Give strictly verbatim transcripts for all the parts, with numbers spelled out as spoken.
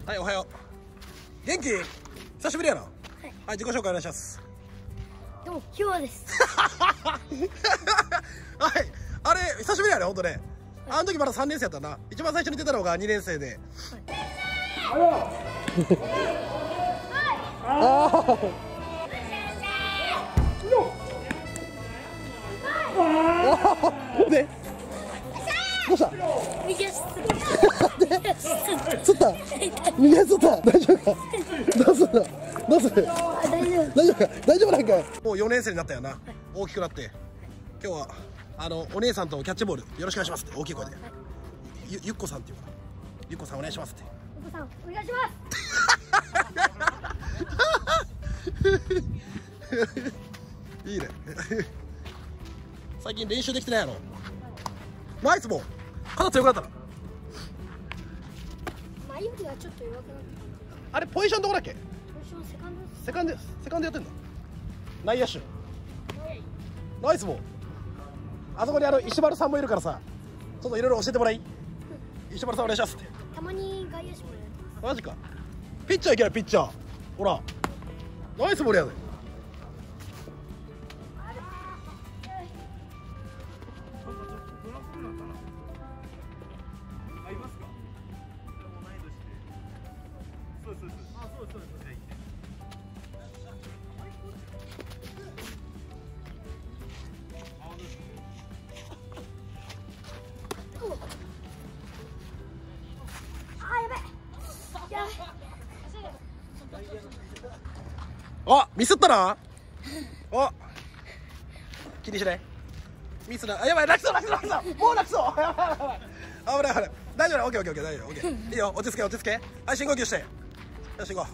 はい、おはよう。元気？久しぶりやな。はい、はい、自己紹介お願いします。 どうも、ひわです。 はい、あれ久しぶりやね、ほんとね。あの時まださんねん生やったな。一番最初に出たのがにねん生で。はい、ああ。で、どうした？ 右足つった。 つった？右足つった？大丈夫か？どうする？どうする？大丈夫。大丈夫か？大丈夫なんかい。もうよねん生になったよな。はい、大きくなって。今日はあのお姉さんとキャッチボールよろしくお願いしますって大きい声で。はい、ゆゆっこさんっていうから。ゆっこさんお願いしますって。 ゆっこさんお願いします。 いいね。最近練習できてないやろ。ナイスも肩強くなったの。 眉毛がちょっと弱くなった。 あれポジションどこだっけ？ ポジションセカンド。 セカンドセカンドやってんだ。内野手。ナイスもあそこにあの石丸さんもいるからさ、ちょっといろいろ教えてもらい。石丸さんお願いしますって。 たまに外野手もやる。 マジか。ピッチャーいけないピッチャー。ほらナイスボールやで。あ、ミスったな。あ、気にしない。ミスな。あ、やばい、楽そう、楽そう、楽そう。もう楽そう。やばい、やばい。危ない、危ない。大丈夫だ。オッケー、オッケー、オッケー、大丈夫、オッケー。いいよ、落ち着け、落ち着け。はい、深呼吸して。よし、行こう。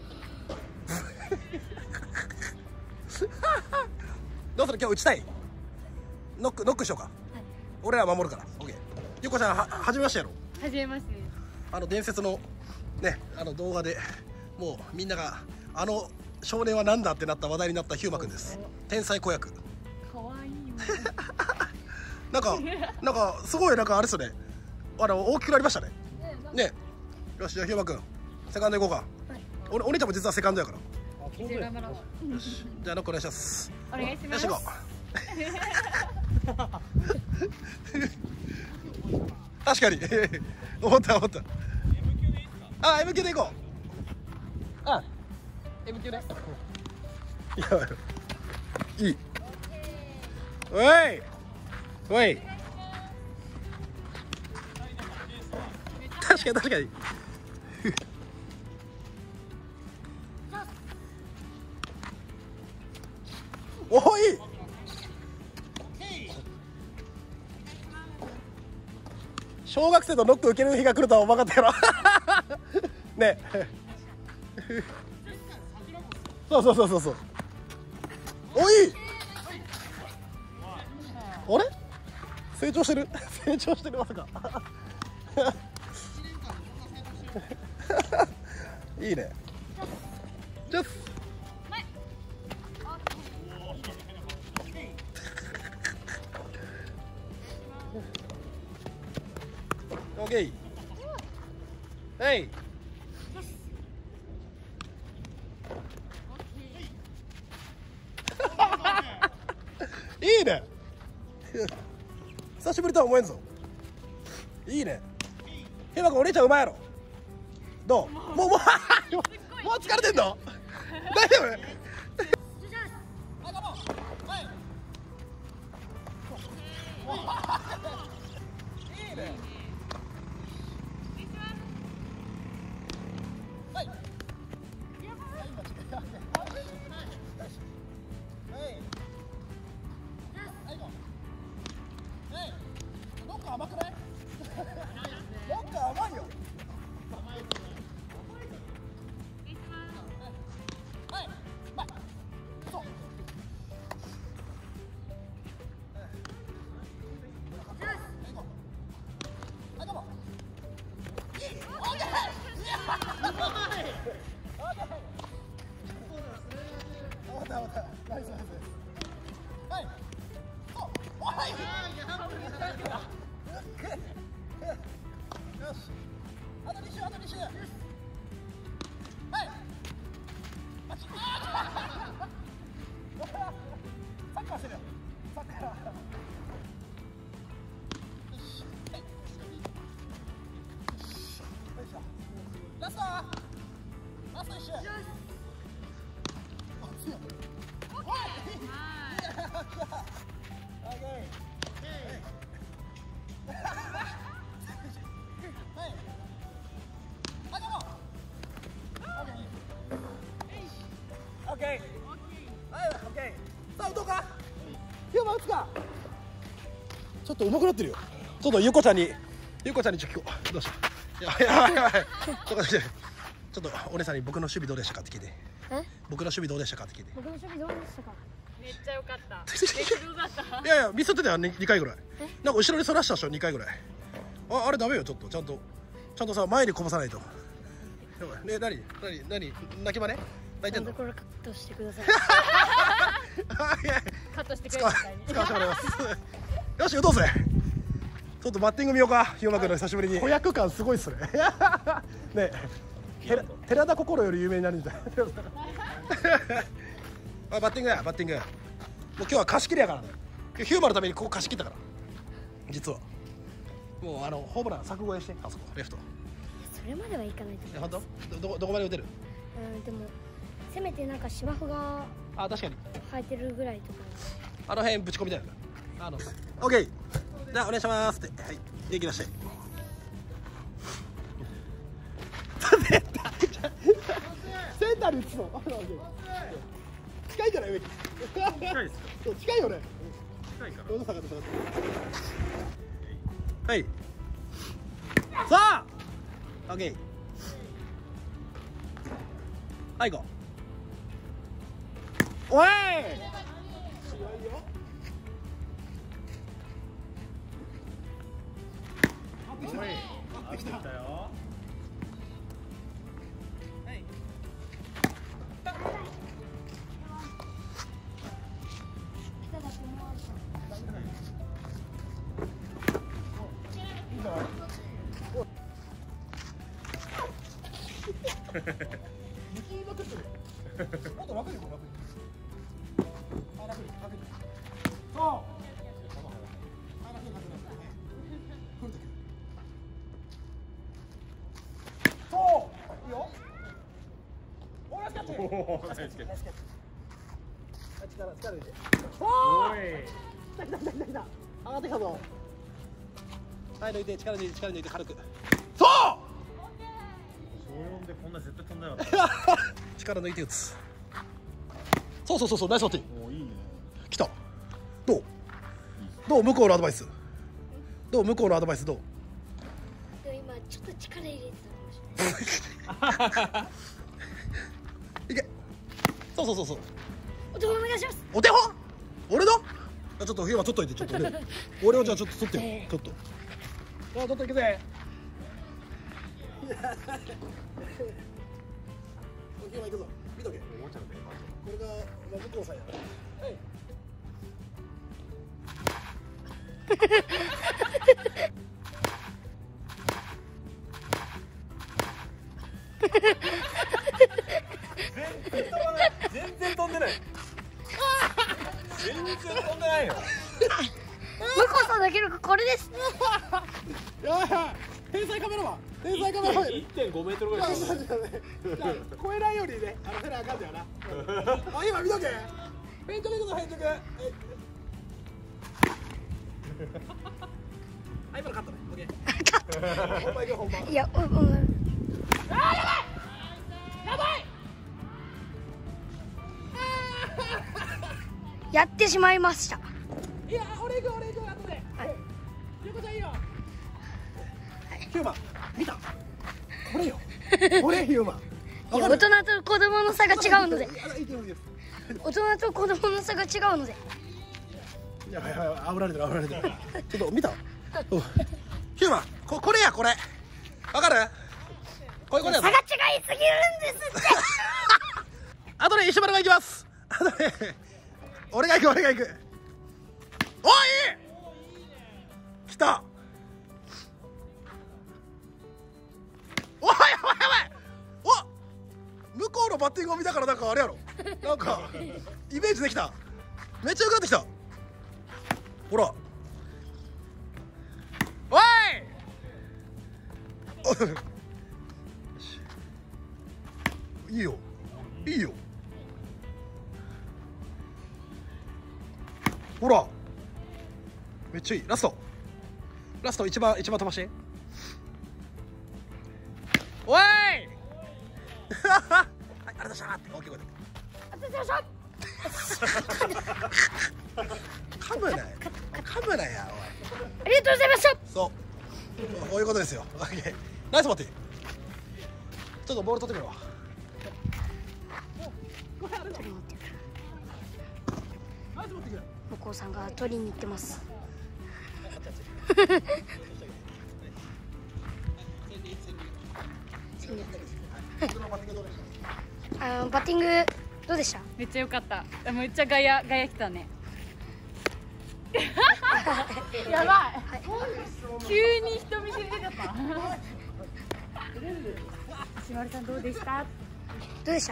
どうする、今日打ちたい。ノック、ノックしようか。はい、俺ら守るから。オッケー。ゆっこちゃん、は、はじめましてやろ。 はじめまして。 あの伝説の。ね、あの動画で。もう、みんなが。あの。少年はなんだってなった話題になったヒューマくんです。天才子役。 可愛いい。 なんか、なんか、すごい、なんか、あれですよね。あの、大きくなりましたね。ね。よし、じゃあ、ヒューマくん。セカンド行こうか。はい、お、お姉ちゃんも実はセカンドやから。よし、じゃあ、ノックお願いします。 お願いします。 よし、行こう。確かに。思った、思った。あ、エムキュー で行こう。あ。エムキュー ね。やばい。いい。おい。おい。確かに確かに。おい。小学生とノック受ける日が来るとは思わなかったやろ。ね。そうそうそうそうそう。おい。あれ？成長してる？成長してる、まさか。いいね。ジャス。オッケー。はい。いいね。久しぶりとは思えんぞ。いいね。ヘマ君お姉ちゃんうまいやろ。どう？もうもうもう疲れてんの？大丈夫？いいね。はい。ロッカー甘くない？ロッカー甘いよ。はい、ま、そう。あ、どうも。いい。オッケー。オッケー。終わった終わった。ナイスナイス。はい。そう。おい。よし。あとに周、あとに周。 ラストラスト一周。オッケー。はい、オッケー。さあ、打とうか。ヒューマン打つか。ちょっと重くなってるよ。ちょっとゆこちゃんに、ゆこちゃんにちょっと聞こう。どうした。やばいやばいやばい。ちょっと、ちょっとお姉さんに僕の守備どうでしたかって聞いて。僕の守備どうでしたかって聞いて。 僕の守備どうでしたか。 めっちゃ良かった。え、どうだった？ いやいや、ミスってたよ、にかいぐらい。なんか後ろにそらしたでしょ、にかいぐらい。あ、あれダメよ、ちょっと、ちゃんと。ちゃんとさ、前にこぼさないと。ね、なに、なに、なに、泣きまね。泣いてんの。 これカットしてください。 カットしてくれるみたいに。 使わせてもらいます。よし、打とうぜ。ちょっとバッティング見ようか、ひよまくんの久しぶりに。子役感すごいっすね。ね、寺田心より有名になるんじゃない。あ、バッティングや、バッティング。もう今日は貸し切りやからね。ヒューマのためにここ貸し切ったから。実は。もうあのホームラン柵越えして、あそこレフト。 それまではいかないと思います。 本当？どこどこまで打てる？ うん、でもせめてなんか芝生があ、確かに。 生えてるぐらいとか。 あの辺ぶち込みたいな。あの、オッケー。じゃあお願いしますって。はい。元気出して。センターに打つの。近いから上に。近いですか。近いよね。近いから。はい。さあ。オッケー。はい、行こう。おい。合ってきたよ。もっと楽にこう楽に。あ、楽に楽に。そう。あ、楽に楽に。来るとき。そう。いいよ。お、ナイスキャッチ。ナイスキャッチ。ナイスキャッチ。力力入れて。おお。来た来た来た来た来た。上がってきたぞ。はい、抜いて力抜いて力抜いて軽く。そう。 でこんな絶対飛んだよ。 力抜いて打つ。そうそうそうそう、ナイスバッティング。 お、いいね。 来た。どう？どう向こうのアドバイス？どう向こうのアドバイスどう？ でも今ちょっと力入れてたかもしれない。 いけ。そうそうそうそう。 お手本お願いします。 お手本？俺の？あ、ちょっと今取っといてちょっと俺。俺をじゃあちょっと取ってよ。ちょっと。あ、取っといてくぜ。今行くぞ。見とけ。これが向こうさんや。はい。 全然飛んでない。全然飛んでないよ。 向こうさんだけのこれです。 やばい。天才カメラマン。天才カメラマン。 いってんごメートルぐらい。 超えないようにね、あのフェラあかんだよな。あ、今見とけ。フェイントでいくぞ、フェイントで。あ、今のカットね。オッケー。本番行く本番。 いや、お、お、あー、やばい。やばい。やってしまいました。 いや、俺行く、俺行く、後で。はい。ゆうこちゃんいいよ。ヒューマン、見た。これよ。これヒューマン。 いや、大人と子供の差が違うので。大人と子供の差が違うので。 やばいやばい、煽られてる、煽られてる。ちょっと見た。ヒューマン、こ、これや、これ。わかる。これ、これや。 差が違いすぎるんですって。 あとで石丸が行きます。あとで。俺が行く、俺が行く。おい。来た。おい、やばいやばい。お。向こうのバッティングを見たからなんかあれやろ。なんかイメージできた。めっちゃ良くなってきた。 ほらおいいいよいいよほらめっちゃいいラストラスト一番一番飛ばしておいはいありがとうございましたって大きい声でありがとうございました噛むなよ噛むなやありがとうございました。 そうこういうことですよ。オッケーナイスバッティング。ちょっとボール取ってみろ。 取りに行ってる。向こうさんが取りに行ってます。あのバッティングどうでした？ めっちゃ良かった。めっちゃガヤガヤ来たね。やばい、はい、急に人見せ出ちゃった石丸さんどうでした？ どうでした？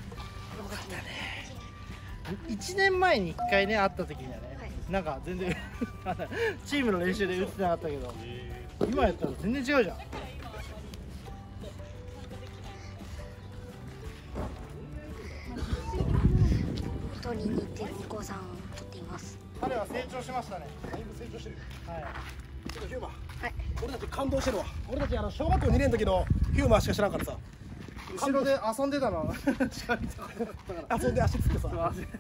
いちねんまえにいっかいね会った時にはね、はい、なんか全然チームの練習で打ってなかったけど今やったら全然違うじゃん。 取りに行ってる向こうさんを取っています。 彼は成長しましたね。 だいぶ成長してるよ。 はい。 ちょっとヒューマン、 はい、 俺たち感動してるわ。俺たちあの小学校にねんの時のヒューマンしか知らんからさ、 後ろで遊んでたの遊んで足つってさ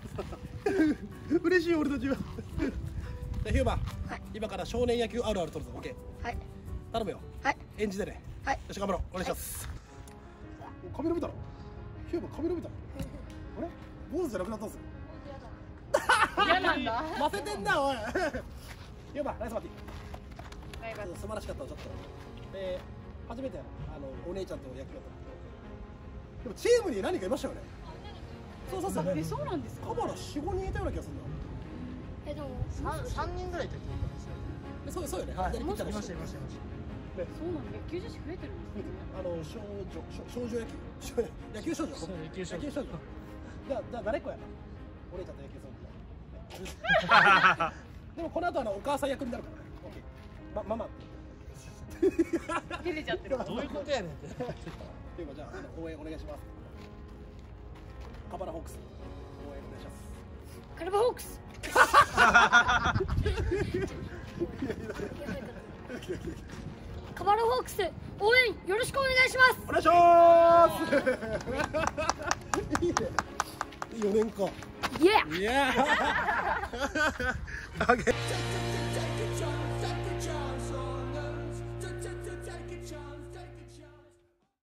嬉しい俺たちはでヒューマン、はい、今から少年野球あるある取るぞ。オッケー、はい、頼むよ。はい、演じてね。はい、よし頑張ろう。お願いします。カメラ見たの？ヒューマンカメラ見たの？あれ坊主じゃなくなったんですよ。 嫌なんだ。 ませてんなおい。ヒューマンナイスバッティング。素晴らしかったちょっと。で初めてあのお姉ちゃんと野球やった。でもチームに何かいましたよね。そうそうそう。 え、そうなんですか。 カバラ四五人いたような気がするんだ。 え、でも三人ぐらいいたと思ったんですよ。 そうそうよね。 はい。いまいましたしたいましたいました。 そうなんだ。野球女子増えてるんですね。 あの少女少女野球野球少女。野球少女。野球少女。じゃあじゃあ誰っ子やな。お姉ちゃんと野球少女。でもこの後あのお母さん役になるからね。オッケー。まママ。 照れちゃってる。 どういうことやねんって。 じゃあ応援お願いします。カバラホークス応援お願いします。 カルバホークス。カバラホークス応援よろしくお願いします。 お願いします。いいね。よねんか。 イエー。 いやー。